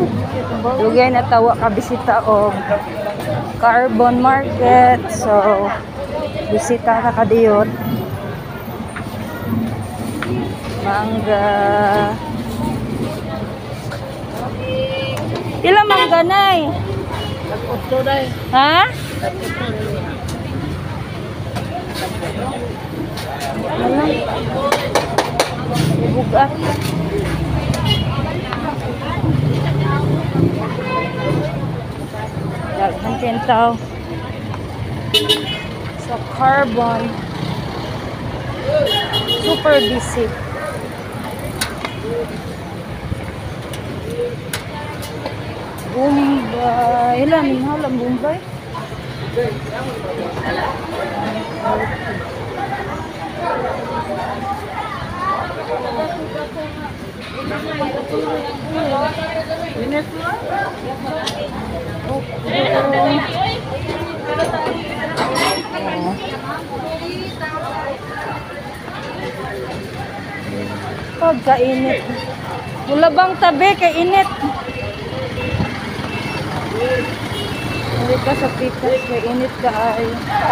Dugay na tawa ka bisita og Carbon Market. So bisita na kadiyot. Mangga. Pila mangga nay? Ha? Alam. Bugat. Daghang kentaw. Sa Carbon. Super busy. Bombay. Ilan yung halang Bombay? Pagkainit. Wala bang tabi kay init? Hindi ka sa pikas kay init ka ay.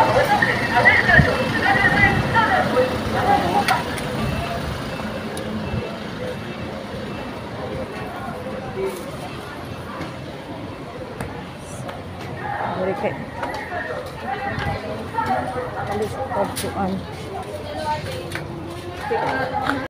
Hindi kay. Alis ka